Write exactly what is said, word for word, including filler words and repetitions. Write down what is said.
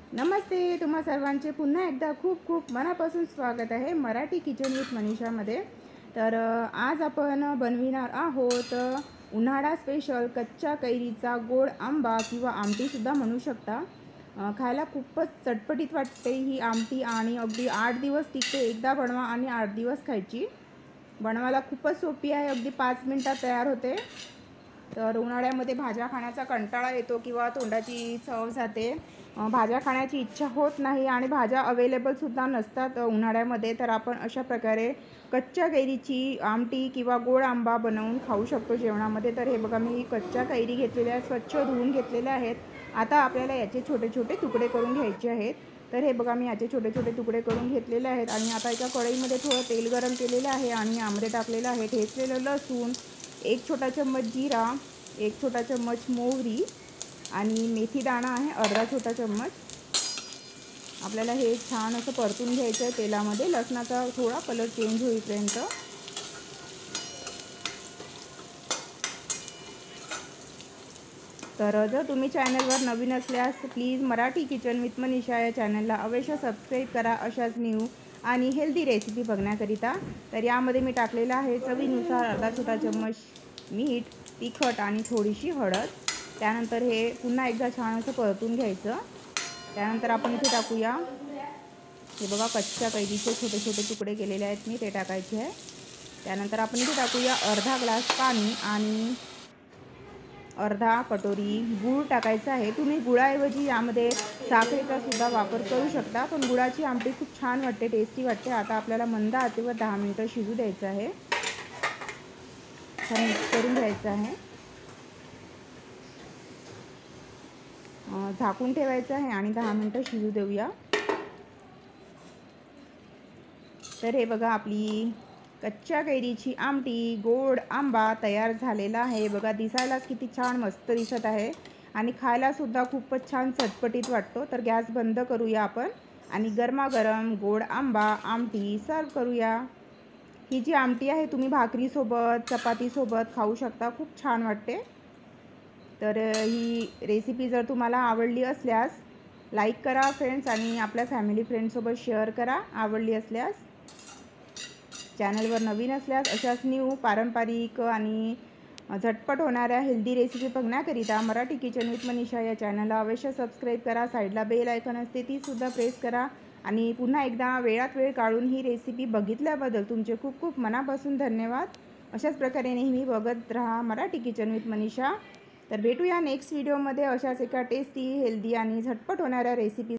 नमस्ते, तुम्हा सर्वांचे पुन्हा एकदा खूप खूप मनापासून स्वागत आहे मराठी किचन विथ मनीषामध्ये। तर अ, आज आपण बनविणार आहोत अ, उन्हाळा स्पेशल कच्च्या कैरीचा गोड आंबा किंवा आमटीसुद्धा म्हणू शकता। अ, खायला खूपच चटपटीत वाटते ही आमटी आणि अगदी आठ दिवस टिकते। एकदा बनवा आणि आठ दिवस खायची। बनवायला खूपच सोपी आहे, अगदी पाच मिनिटात तयार होते। तर उन्हाळ्यामध्ये भाज्या खाण्याचा कंटाळा येतो किंवा तोंडाची चव जाते, भाज्या खाण्याची इच्छा होत नाही आणि भाज्या अवेलेबलसुद्धा नसतात उन्हाळ्यामध्ये, तर आपण अशा प्रकारे कच्च्या कैरीची आमटी किंवा गोड आंबा बनवून खाऊ शकतो जेवणामध्ये। तर हे बघा, मी कच्च्या कैरी घेतलेल्या आहेत, स्वच्छ धुवून घेतलेल्या आहेत। आता आपल्याला याचे छोटे छोटे तुकडे करून घ्यायचे आहेत। तर हे बघा, मी याचे छोटे छोटे तुकडे करून घेतलेले आहेत आणि आता एका कढईमध्ये थोडं तेल गरम केलेलं आहे आणि आंबे टाकलेलं आहे, ठेचलेलं लसूण, एक छोटा चम्मच जीरा, एक छोटा चम्मच मोहरी आणि मेथी दाणा आहे अर्धा छोटा चम्मच। आपल्याला हे छान असं परतून घ्यायचं आहे तेलामध्ये, लसणाचा थोडा कलर चेंज होईपर्यंत। तर जर तुम्ही चॅनलवर नवीन असल्यास please Marathi kitchen with Manisha या चॅनलला अवश्य सबस्क्राईब करा, अशाच न्यू आणि हेल्दी रेसिपी बघण्याकरिता। तर यामध्ये मी टाकलेलं आहे चवीनुसार अर्धा छोटा चम्मच मीठ, तिखट आणि थोडीशी हळद। त्यानंतर हे पुन्हा एकदा छान असं परतून घ्यायचं। त्यानंतर आपण इथे टाकूया, हे बघा, कच्च्या कैरीचे छोटे छोटे तुकडे केलेले आहेत मी, ते टाकायचे आहे। त्यानंतर आपण इथे टाकूया अर्धा ग्लास पाणी आणि अर्धा कटोरी गूळ टाकायचा आहे। तुम्ही गुळाऐवजी यामध्ये साखरेचा सुद्धा वापर करू शकता, पण गुळाची आमटी खूप छान वाटते, टेस्टी वाटते। आता आपल्याला मंद आचेवर दहा मिनिटं शिजू द्यायचं आहे, छान मिक्स करून घ्यायचं आहे, झाकून ठेवायचं आहे आणि दहा मिनिटं शिजू देऊया। तर हे बघा, आपली कच्च्या कैरीची आमटी गोड आंबा तयार झालेला आहे। बघा, दिसायलाच किती छान मस्त दिसत आहे आणि खायलासुद्धा खूपच छान चटपटीत वाटतो। तर गॅस बंद करूया आपण आणि गरमागरम गोड आंबा आमटी सर्व करूया। ही जी आमटी आहे तुम्ही भाकरीसोबत चपातीसोबत खाऊ शकता, खूप छान वाटते। तर ही रेसिपी जर तुम्हाला आवडली असल्यास लाईक करा फ्रेंड्स आणि आपल्या फॅमिली फ्रेंड्ससोबत शेअर करा आवडली असल्यास। चॅनलवर नवीन असल्यास अशाच न्यू पारंपरिक आणि झटपट होणाऱ्या हेल्दी रेसिपी बघण्याकरिता मराठी किचन विथ मनीषा या चॅनलला अवश्य सबस्क्राईब करा। साईडला बेल आयकॉन असते, तीसुद्धा प्रेस करा। आणि पुन्हा एकदा वेळात वेळ काढून ही रेसिपी बघितल्याबद्दल तुमचे खूप खूप मनापासून धन्यवाद। अशाच प्रकारे नेहमी बघत राहा मराठी किचन विथ मनीषा। तर भेटूया नेक्स्ट व्हिडिओमध्ये अशाच एका टेस्टी, हेल्दी आणि झटपट होणाऱ्या रेसिपी